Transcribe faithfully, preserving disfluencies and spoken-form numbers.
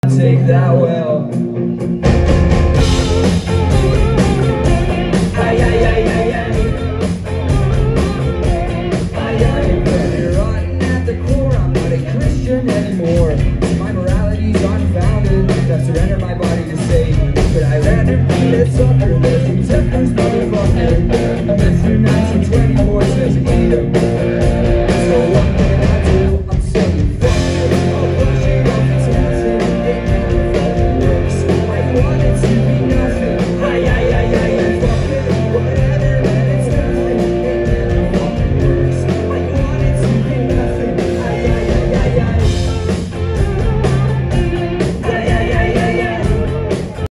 take that well. Ay, ay, ay, ay, ay. Ay, ay, pretty rotten at the core. I'm not a Christian anymore. My morality's unfounded. I've surrendered my body to Satan. But I rather be a sucker than some temperance motherfucker. Mister nineteen twenty-four says Adam.